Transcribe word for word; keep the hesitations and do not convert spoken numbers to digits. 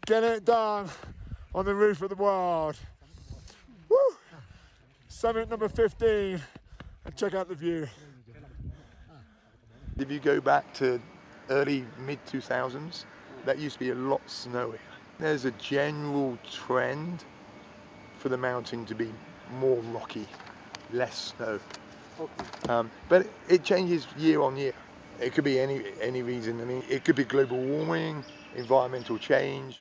Get it done on the roof of the world. Woo! Summit number fifteen, and check out the view. If you go back to early mid two thousands, that used to be a lot snowier. There's a general trend for the mountain to be more rocky, less snow. Um, but it, it changes year on year. It could be any any reason. I mean, it could be global warming, environmental change.